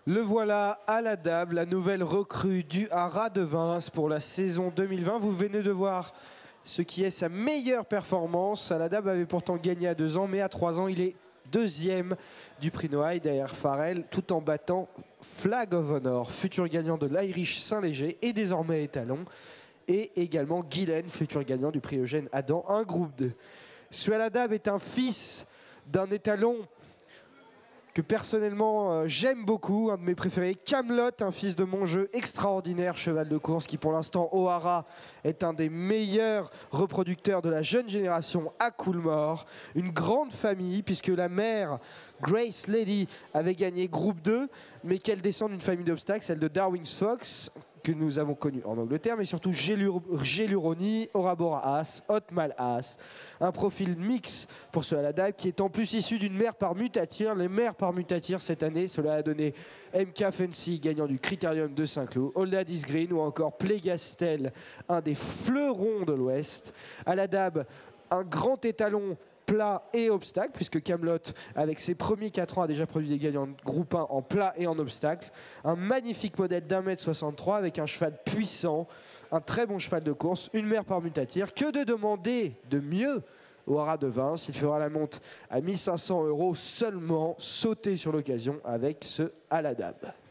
Le voilà, Aladab, la nouvelle recrue du Haras de Vins pour la saison 2020. Vous venez de voir ce qui est sa meilleure performance. Aladab avait pourtant gagné à 2 ans, mais à 3 ans, il est deuxième du prix Noailles derrière Farrell, tout en battant Flag of Honor, futur gagnant de l'Irish Saint-Léger et désormais étalon, et également Guylaine, futur gagnant du prix Eugène Adam, un groupe 2. Ce Aladab est un fils d'un étalon que personnellement j'aime beaucoup, un de mes préférés, Camelot, un fils de mon jeu extraordinaire, cheval de course qui pour l'instant au Haras est un des meilleurs reproducteurs de la jeune génération à Coolmore. Une grande famille puisque la mère Grace Lady avait gagné groupe 2 mais qu'elle descend d'une famille d'obstacles, celle de Darwin's Fox, que nous avons connu en Angleterre, mais surtout Geluroni, Orabora As, Hotmal As. Un profil mix pour ce Aladab qui est en plus issu d'une mère par mutatir. Les mères par mutatir cette année, cela a donné MK Fancy, gagnant du Critérium de Saint-Cloud, Oldadis Green ou encore Plégastel, un des fleurons de l'Ouest. Aladab, un grand étalon plat et obstacle, puisque Camelot, avec ses premiers 4 ans, a déjà produit des gagnants de groupe 1 en plat et en obstacle. Un magnifique modèle d'1m63 avec un cheval puissant, un très bon cheval de course, une mère par mutatir. Que de demander de mieux au Haras de Vins? Il fera la monte à 1 500 € seulement, sauter sur l'occasion avec ce Aladab.